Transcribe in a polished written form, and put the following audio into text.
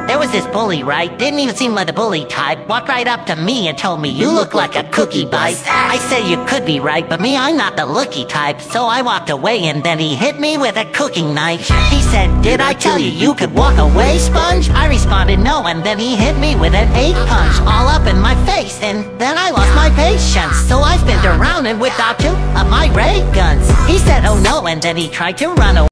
There was this bully, right? Didn't even seem like the bully type. Walked right up to me and told me, "You look like a cookie bite." I said you could be right, but me, I'm not the looky type. So I walked away and then he hit me with a cooking knife. He said, "Did I tell you you could walk away, sponge?" I responded no, and then he hit me with an 8-punch all up in my face, and then I lost my patience. So I spun around and whipped out 2 of my ray guns. He said, "Oh no," and then he tried to run away.